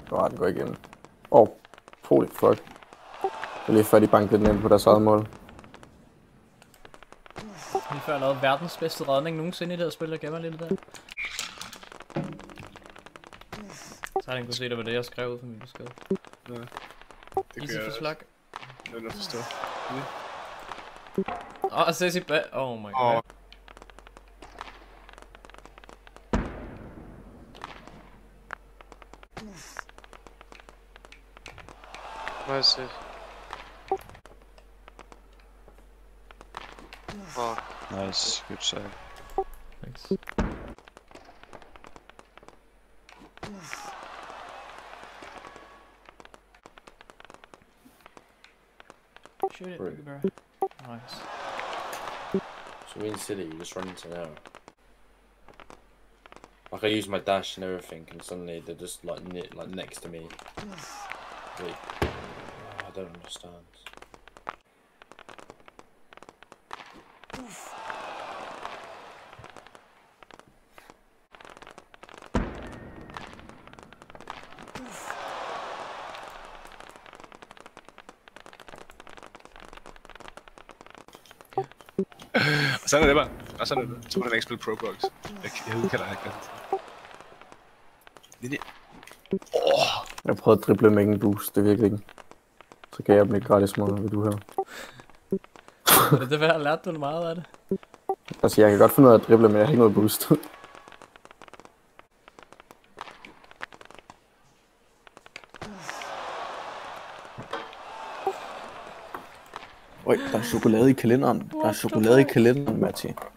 Den går igen. Holy fuck. Det er lige før de bankede den ind på deres eget mål. Lige før jeg lavede verdens bedste redning nogensinde i det her spil, jeg gemmer lidt der. Så har den kunne se, det var det, jeg skrev ud for min besked. Ja. Det Easy kan jeg for slag. også. Jeg forstå. Sassy bad. Oh my god. Nice save. Nice, good save. Thanks. Shoot it, baby bro. Nice. So in City, you just run into now. Like I use my dash and everything, and suddenly they're just like next to me. Wait, I don't understand. Og sådan er det bare. Og sådan er det. Så må den ikke spille Pro Box. Jeg udkalder ikke det. Jeg prøvede at drible med ingen boost, det virkede ikke. Så gav jeg dem et gratis mål, hvad du her. Det var, lærte du meget af det? Altså, jeg kan godt finde ud af at drible, men jeg har ikke noget boost. Øj, der er chokolade i kalenderen. Der er chokolade i kalenderen, Matti.